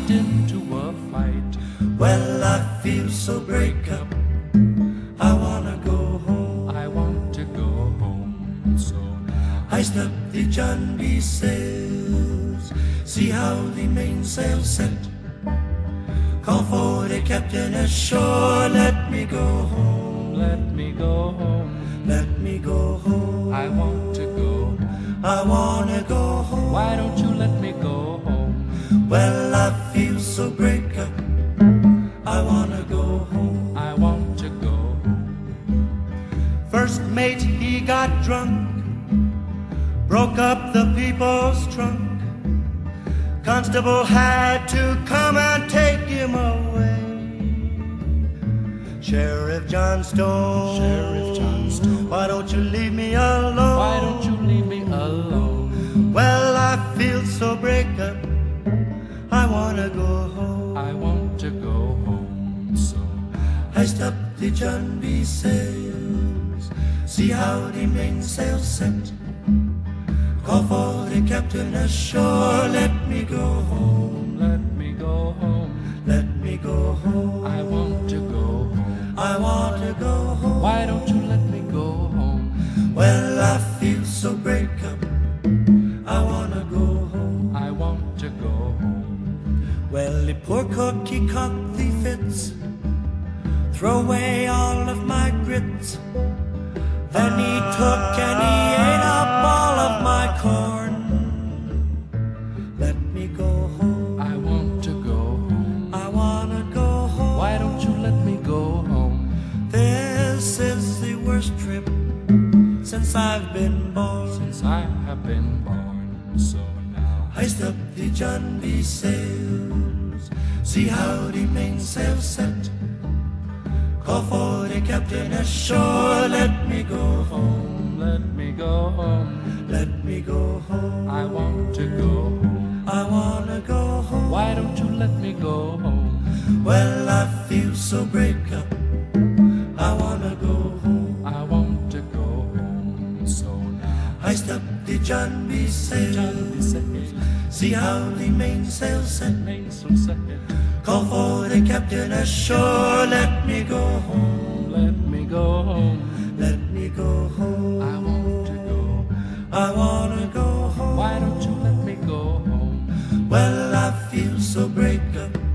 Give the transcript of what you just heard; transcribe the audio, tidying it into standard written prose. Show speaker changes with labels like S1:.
S1: get into a fight.
S2: Well, I feel so break up. I wanna go home.
S1: I want to go home. So now
S2: Iced up the John B. sails. See how the mainsail set. Call for the captain ashore. Let me go home.
S1: let me go home.
S2: Let me go home.
S1: I want to go home.
S2: I wanna go home.
S1: Why don't you let me go home?
S2: Well, I feel so break up. I wanna go home.
S1: I want to go home.
S2: First mate, he got drunk, broke up the people's trunk. Constable had to come and take him away. Sheriff John Stone,
S1: Sheriff John Stone,
S2: why don't you leave me alone?
S1: why don't you leave me alone?
S2: Well, I feel so break up. I wanna go home.
S1: I want to go home. So
S2: Iced up the John B. sails. See how the mainsail set. Call for the captain ashore. Let me go home.
S1: let me go home.
S2: Let me go home.
S1: I want to go home.
S2: I want to go home.
S1: Why don't you let me go home?
S2: Well, I feel so break up. I wanna go home.
S1: I want to go home.
S2: Well, the poor cook, he caught the fits. Throw away all of my grits. Then he took and he ate up all of my corn. Let me go home.
S1: I want to go home.
S2: I wanna go home.
S1: Why don't you let me go home?
S2: This is the worst trip since I've been born.
S1: Since I have been born. So now
S2: Iced up the John B. sails. See how the mainsail set. Call for the captain ashore. Let me go home.
S1: let me go home.
S2: Let me go home.
S1: I want to go home.
S2: I wanna go home.
S1: Why don't you let me go home?
S2: Well, I feel so break up. I wanna go home.
S1: I want to go home. So now
S2: Iced up the John B. sails.
S1: John B. sails,
S2: See how the mainsail set.
S1: mainsail set.
S2: Call for the captain ashore. Let me go home.
S1: Let me go home.
S2: Let me go home.
S1: I want to go home.
S2: I wanna go home.
S1: Why don't you let me go home?
S2: Well, I feel so break up.